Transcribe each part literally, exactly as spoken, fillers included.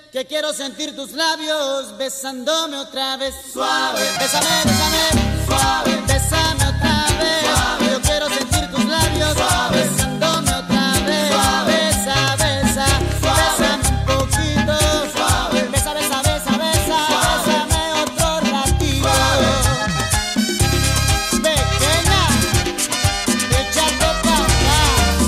que quiero sentir tus labios besándome otra vez. Suave, bésame, bésame, suave, bésame otra vez. Suave. Yo quiero sentir tus labios suave, besándome otra vez. Suave. Besa, besa, suave, bésame un poquito. Suave, besa, besa, besa, besa, suave, bésame otro ratito. Suave. Pequeña, échate pa' acá.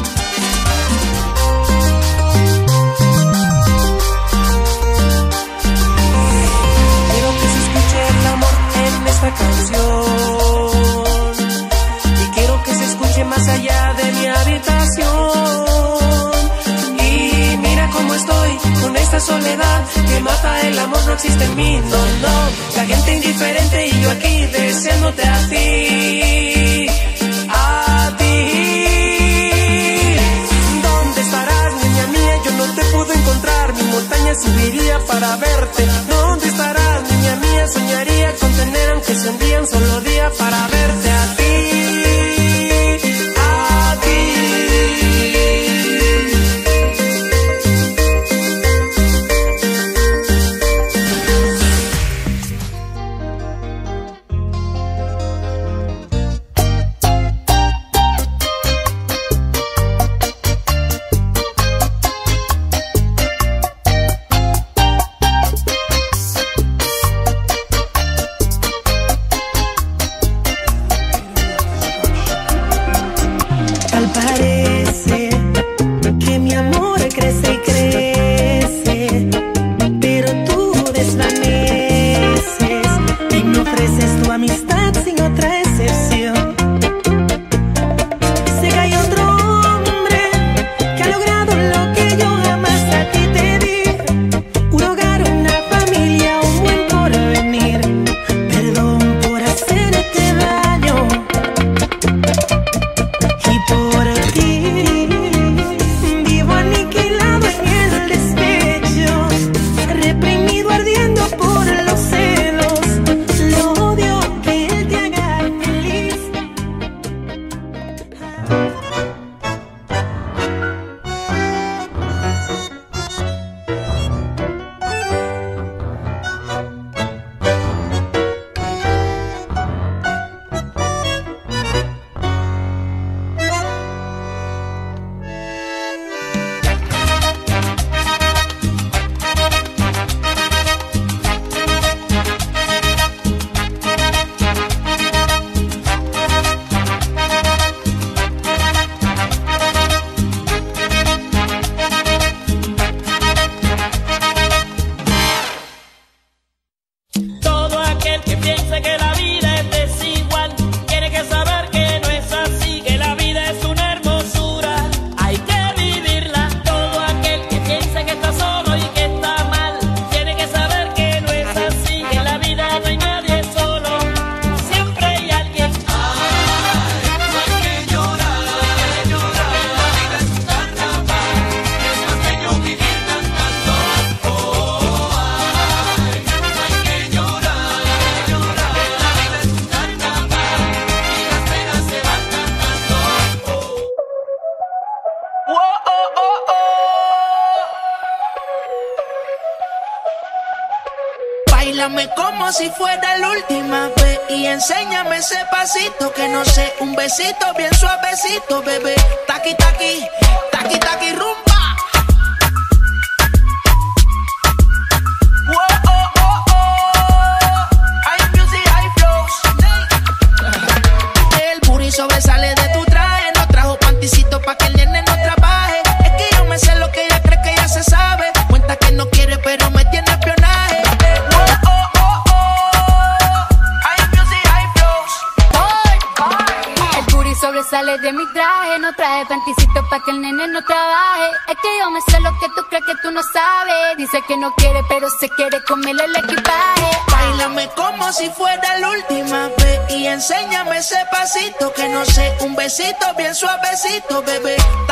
Quiero que se escuche el amor en esta canción y quiero que se escuche más allá de mi habitación. Y mira cómo estoy con esta soledad que mata el amor, no existe en mí, no, no. La gente indiferente y yo aquí deseándote a ti, a ti. ¿Dónde estarás, niña mía? Yo no te puedo encontrar, mi montaña subiría para verte. ¿Dónde estarás, niña mía? Soñaría con tener aunque sea un día, un solo día para verte a ti. Báilame como si fuera la última vez y enséñame ese pasito que no sé, un besito bien suavecito, bebé. Taqui, taqui, taqui, taqui, rumba. Whoa, oh, oh, oh. Hay music, hay flows. El booty sobresale de tu traje. No trajo panticito pa' que el nene no trabaje. Es que yo me sé lo que ella cree que ya se sabe. Cuenta que no quiere pero me tiene espionaje. Sobresale de mi traje, no traje panticito pa' que el nene no trabaje. Es que yo me sé lo que tú crees que tú no sabes. Dice que no quiere, pero se quiere comerle el equipaje. Báilame como si fuera la última vez y enséñame ese pasito que no sé, un besito bien suavecito, bebé.